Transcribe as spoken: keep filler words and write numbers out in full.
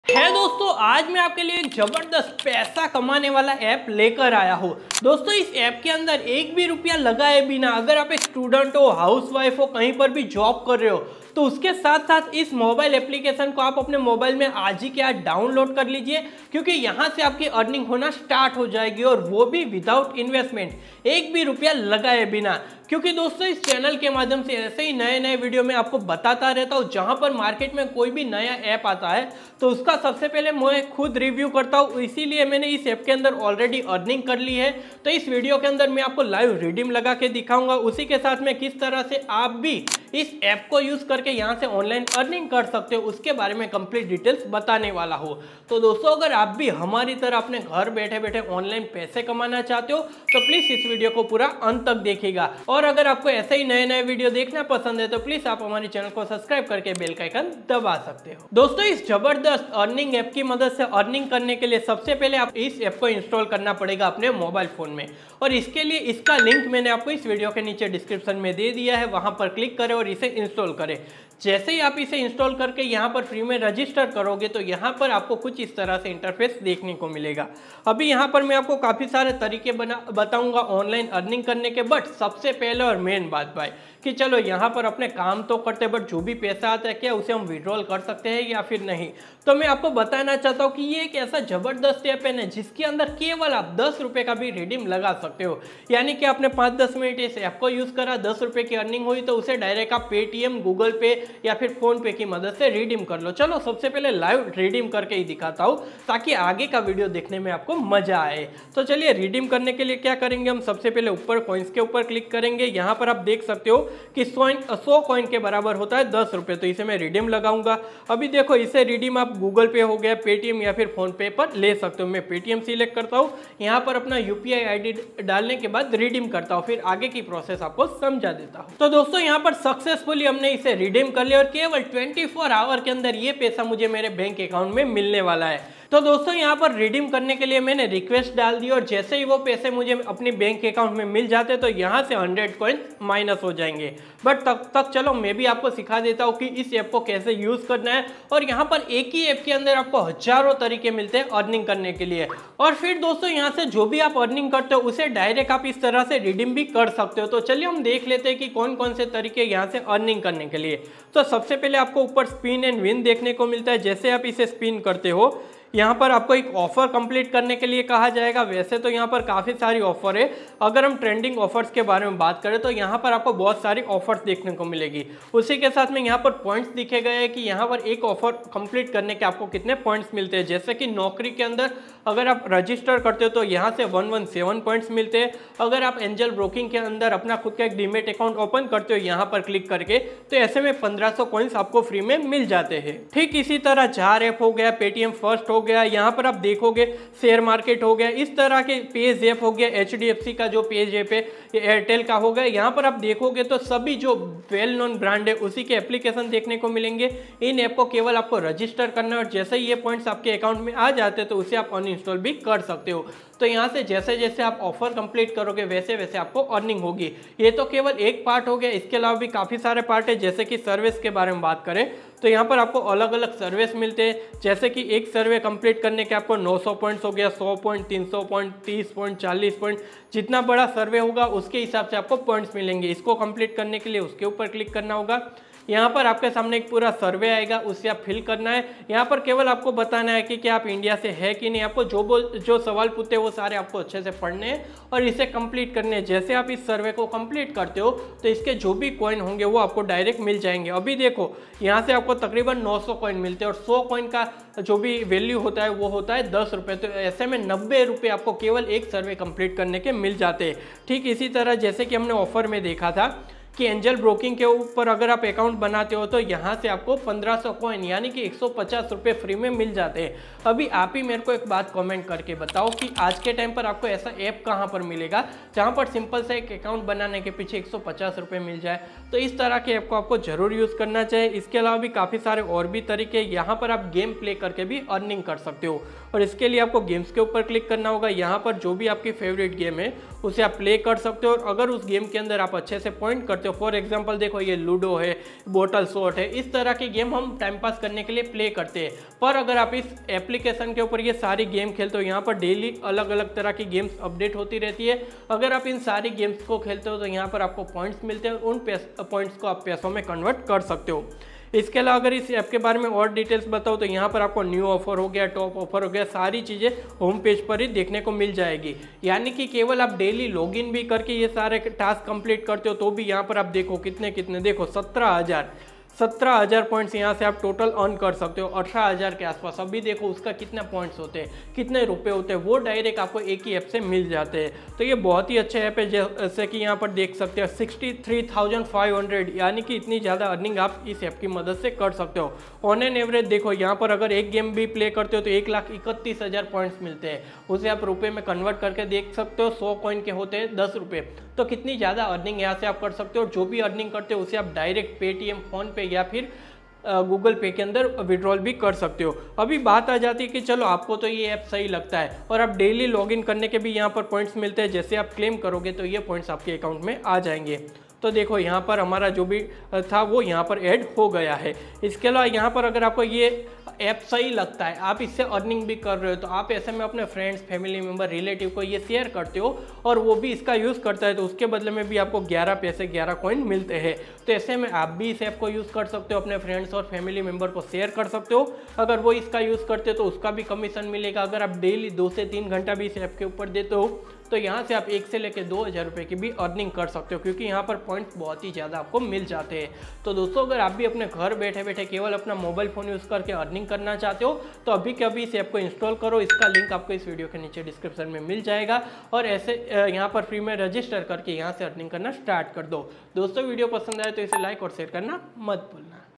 है दोस्तों, आज मैं आपके लिए एक जबरदस्त पैसा कमाने वाला ऐप लेकर आया हूँ। दोस्तों, इस ऐप के अंदर एक भी रुपया लगाए बिना अगर आप एक स्टूडेंट हो, हाउसवाइफ हो, कहीं पर भी जॉब कर रहे हो तो उसके साथ साथ इस मोबाइल एप्लीकेशन को आप अपने मोबाइल में आज ही के आज डाउनलोड कर लीजिए, क्योंकि यहाँ से आपकी अर्निंग होना स्टार्ट हो जाएगी और वो भी विदाउट इन्वेस्टमेंट, एक भी रुपया लगाए बिना। क्योंकि दोस्तों, इस चैनल के माध्यम से ऐसे ही नए नए वीडियो में आपको बताता रहता हूँ। जहाँ पर मार्केट में कोई भी नया ऐप आता है तो उसका सबसे पहले मैं खुद रिव्यू करता हूँ, इसीलिए मैंने इस ऐप के अंदर ऑलरेडी अर्निंग कर ली है। तो इस वीडियो के अंदर मैं आपको लाइव रिडीम लगा के दिखाऊंगा, उसी के साथ में किस तरह से आप भी इस ऐप को यूज करके यहाँ से ऑनलाइन अर्निंग कर सकते हो उसके बारे में कंप्लीट डिटेल्स बताने वाला हूँ। तो दोस्तों, अगर आप भी हमारी तरह अपने घर बैठे बैठे ऑनलाइन पैसे कमाना चाहते हो तो प्लीज इस वीडियो को पूरा अंत तक देखिएगा। और अगर आपको ऐसे ही नए नए वीडियो देखना पसंद है तो प्लीज आप हमारे चैनल को सब्सक्राइब करके बेल का आइकन दबा सकते हो। दोस्तों, इस जबरदस्त अर्निंग ऐप की मदद से अर्निंग करने के लिए सबसे पहले आप इस ऐप को इंस्टॉल करना पड़ेगा अपने मोबाइल फोन में, और इसके लिए इसका लिंक मैंने आपको इस वीडियो के नीचे डिस्क्रिप्शन में दे दिया है, वहां पर क्लिक करें और इसे इंस्टॉल करें। जैसे ही आप इसे इंस्टॉल करके यहाँ पर फ्री में रजिस्टर करोगे तो यहाँ पर आपको कुछ इस तरह से इंटरफेस देखने को मिलेगा। अभी यहाँ पर मैं आपको काफ़ी सारे तरीके बना बताऊंगा ऑनलाइन अर्निंग करने के, बट सबसे पहले और मेन बात भाई कि चलो यहाँ पर अपने काम तो करते बट जो भी पैसा आता है क्या उसे हम विड्रॉल कर सकते हैं या फिर नहीं। तो मैं आपको बताना चाहता हूँ कि ये एक ऐसा जबरदस्त ऐप है जिसके अंदर केवल आप दस रुपये का भी रिडीम लगा सकते हो। यानी कि आपने पाँच दस मिनट इस ऐप को यूज़ करा, दस रुपये की अर्निंग हुई तो उसे डायरेक्ट आप पेटीएम, गूगल पे या फिर फोन पे की मदद से रिडीम कर लो। चलो सबसे पहले लाइव रिडीम करके ही दिखाता हूँ ताकि आगे का वीडियो देखने में आपको मजा आए। तो चलिए, रिडीम करने के लिए क्या करेंगे, हम सबसे पहले ऊपर कॉइन्स के ऊपर क्लिक करेंगे। यहाँ पर आप देख सकते हो कि सौ कॉइन के बराबर होता है दस रुपये, तो इसे मैं रिडीम लगाऊंगा। अभी देखो, इसे रिडीम आप गूगल पे हो गया, पेटीएम या फिर फोन पे पर ले सकते हो। मैं पेटीएम सिलेक्ट करता हूँ, यहाँ पर अपना यूपीआई आईडी डालने के बाद रिडीम करता हूँ, फिर आगे की प्रोसेस आपको समझा देता हूँ। तो दोस्तों, यहाँ पर सक्सेसफुली हमने इसे रिडीम कर लिया और केवल चौबीस आवर के अंदर ये पैसा मुझे मेरे बैंक अकाउंट में मिलने वाला है। तो दोस्तों, यहाँ पर रिडीम करने के लिए मैंने रिक्वेस्ट डाल दी और जैसे ही वो पैसे मुझे अपनी बैंक अकाउंट में मिल जाते तो यहाँ से हंड्रेड कॉइन माइनस हो जाएंगे। बट तब तक चलो मैं भी आपको सिखा देता हूँ कि इस ऐप को कैसे यूज करना है। और यहाँ पर एक ही ऐप के अंदर आपको हजारों तरीके मिलते हैं अर्निंग करने के लिए। और फिर दोस्तों, यहाँ से जो भी आप अर्निंग करते हो उसे डायरेक्ट आप इस तरह से रिडीम भी कर सकते हो। तो चलिए हम देख लेते हैं कि कौन कौन से तरीके यहाँ से अर्निंग करने के लिए। तो सबसे पहले आपको ऊपर स्पिन एंड विन देखने को मिलता है। जैसे आप इसे स्पिन करते हो, यहाँ पर आपको एक ऑफर कंप्लीट करने के लिए कहा जाएगा। वैसे तो यहाँ पर काफ़ी सारी ऑफर है, अगर हम ट्रेंडिंग ऑफर्स के बारे में बात करें तो यहाँ पर आपको बहुत सारी ऑफर्स देखने को मिलेगी। उसी के साथ में यहाँ पर पॉइंट्स दिखे गए हैं कि यहाँ पर एक ऑफर कंप्लीट करने के आपको कितने पॉइंट्स मिलते हैं। जैसे कि नौकरी के अंदर अगर आप रजिस्टर करते हो तो यहाँ से वन वन सेवन पॉइंट्स मिलते हैं। अगर आप एंजल ब्रोकिंग के अंदर अपना खुद का एक डीमेट अकाउंट ओपन करते हो यहाँ पर क्लिक करके, तो ऐसे में पंद्रह सौ कॉइन्स आपको फ्री में मिल जाते हैं। ठीक इसी तरह जार ऐप हो गया, पेटीएम फर्स्ट हो गया, यहाँ पर आप देखोगे शेयर मार्केट हो गया, इस तरह के पेज ऐप हो गया, एच डी एफ सी का जो पेज ऐप है, एयरटेल का हो गया। यहाँ पर आप देखोगे तो सभी जो वेल नोन ब्रांड है उसी के एप्लीकेशन देखने को मिलेंगे। इन ऐप को केवल आपको रजिस्टर करना है और जैसे ही ये पॉइंट्स आपके अकाउंट में आ जाते हैं तो उसे आप अनइंस्टॉल भी कर सकते हो। तो यहाँ से जैसे जैसे आप ऑफर कंप्लीट करोगे वैसे वैसे आपको अर्निंग होगी। ये तो केवल एक पार्ट हो गया, इसके अलावा भी काफ़ी सारे पार्ट है। जैसे कि सर्विस के बारे में बात करें तो यहाँ पर आपको अलग अलग सर्विस मिलते हैं। जैसे कि एक सर्वे कंप्लीट करने के आपको नौ सौ पॉइंट्स हो गया, सौ पॉइंट, तीन सौ पॉइंट, तीस पॉइंट, चालीस पॉइंट, जितना बड़ा सर्वे होगा उसके हिसाब से आपको पॉइंट्स मिलेंगे। इसको कंप्लीट करने के लिए उसके ऊपर क्लिक करना होगा। यहाँ पर आपके सामने एक पूरा सर्वे आएगा, उससे आप फिल करना है। यहाँ पर केवल आपको बताना है कि क्या आप इंडिया से है कि नहीं। आपको जो बोल जो सवाल पूछते हैं वो सारे आपको अच्छे से पढ़ने हैं और इसे कंप्लीट करने हैं। जैसे आप इस सर्वे को कंप्लीट करते हो तो इसके जो भी कॉइन होंगे वो आपको डायरेक्ट मिल जाएंगे। अभी देखो, यहाँ से आपको तकरीबन नौ सौ कॉइन मिलते हैं और सौ कॉइन का जो भी वैल्यू होता है वो होता है दस रुपये। तो ऐसे में नब्बे रुपये आपको केवल एक सर्वे कंप्लीट करने के मिल जाते हैं। ठीक इसी तरह जैसे कि हमने ऑफर में देखा था कि एंजल ब्रोकिंग के ऊपर अगर आप अकाउंट बनाते हो तो यहाँ से आपको पंद्रह सौ कॉइन यानी कि एक सौ पचास रुपये फ्री में मिल जाते हैं। अभी आप ही मेरे को एक बात कमेंट करके बताओ कि आज के टाइम पर आपको ऐसा ऐप कहाँ पर मिलेगा जहाँ पर सिंपल से एक अकाउंट बनाने के पीछे एक सौ पचास रुपये मिल जाए। तो इस तरह के ऐप को आपको जरूर यूज़ करना चाहिए। इसके अलावा भी काफ़ी सारे और भी तरीके, यहाँ पर आप गेम प्ले करके भी अर्निंग कर सकते हो और इसके लिए आपको गेम्स के ऊपर क्लिक करना होगा। यहाँ पर जो भी आपकी फेवरेट गेम है उसे आप प्ले कर सकते हो और अगर उस गेम के अंदर आप अच्छे से पॉइंट करते करते हो। फॉर एग्जांपल देखो ये लूडो है, बोतल शॉट है, इस तरह के गेम हम टाइम पास करने के लिए प्ले करते हैं। पर अगर आप इस एप्लीकेशन के ऊपर ये सारी गेम खेलते हो, यहाँ पर डेली अलग अलग तरह की गेम्स अपडेट होती रहती है। अगर आप इन सारी गेम्स को खेलते हो तो यहाँ पर आपको पॉइंट्स मिलते हैं, उन पॉइंट्स को आप पैसों में कन्वर्ट कर सकते हो। इसके अलावा अगर इस ऐप के बारे में और डिटेल्स बताओ तो यहाँ पर आपको न्यू ऑफर हो गया, टॉप ऑफर हो गया, सारी चीज़ें होम पेज पर ही देखने को मिल जाएगी। यानी कि केवल आप डेली लॉगिन भी करके ये सारे टास्क कंप्लीट करते हो तो भी यहाँ पर आप देखो कितने कितने, देखो सत्रह हज़ार सत्रह हज़ार पॉइंट्स यहाँ से आप टोटल अर्न कर सकते हो, अठारह हज़ार के आसपास। अभी देखो उसका कितना पॉइंट्स होते हैं, कितने रुपए होते हैं, वो डायरेक्ट आपको एक ही ऐप से मिल जाते हैं। तो ये बहुत ही अच्छा ऐप है, जैसे कि यहाँ पर देख सकते हो sixty three thousand five hundred, यानी कि इतनी ज़्यादा अर्निंग आप इस ऐप की मदद से कर सकते हो। ऑन एन एवरेज देखो यहाँ पर अगर एक गेम भी प्ले करते हो तो एक लाख इकतीस हज़ार पॉइंट्स मिलते हैं, उसे आप रुपये में कन्वर्ट करके देख सकते हो। सौ कॉइन के होते हैं दस रुपये, तो कितनी ज़्यादा अर्निंग यहाँ से आप कर सकते हो। जो भी अर्निंग करते हो उसे आप डायरेक्ट पेटीएम, फोन पे या फिर गूगल पे के अंदर विड्रॉल भी कर सकते हो। अभी बात आ जाती है कि चलो आपको तो ये ऐप सही लगता है और आप डेली लॉगिन करने के भी यहाँ पर पॉइंट्स मिलते हैं, जैसे आप क्लेम करोगे तो ये पॉइंट्स आपके अकाउंट में आ जाएंगे। तो देखो यहाँ पर हमारा जो भी था वो यहाँ पर ऐड हो गया है। इसके अलावा यहाँ पर अगर आपको ये ऐप सही लगता है, आप इससे अर्निंग भी कर रहे हो, तो आप ऐसे में अपने फ्रेंड्स, फैमिली मेम्बर, रिलेटिव को ये शेयर करते हो और वो भी इसका यूज़ करता है, तो उसके बदले में भी आपको ग्यारह पैसे ग्यारह कॉइन मिलते हैं। तो ऐसे में आप भी इस ऐप को यूज़ कर सकते हो, अपने फ्रेंड्स और फैमिली मेम्बर को शेयर कर सकते हो। अगर वो इसका यूज़ करते हो तो उसका भी कमीशन मिलेगा। अगर आप डेली दो से तीन घंटा भी इस ऐप के ऊपर देते हो तो यहाँ से आप एक से लेकर दो हज़ार रुपये की भी अर्निंग कर सकते हो, क्योंकि यहाँ पर पॉइंट्स बहुत ही ज़्यादा आपको मिल जाते हैं। तो दोस्तों अगर आप भी अपने घर बैठे बैठे केवल अपना मोबाइल फ़ोन यूज़ करके अर्निंग करना चाहते हो तो अभी के अभी इस ऐप को इंस्टॉल करो। इसका लिंक आपको इस वीडियो के नीचे डिस्क्रिप्शन में मिल जाएगा और ऐसे यहाँ पर फ्री में रजिस्टर करके यहाँ से अर्निंग करना स्टार्ट कर दो। दोस्तों वीडियो पसंद आए तो इसे लाइक और शेयर करना मत भूलना।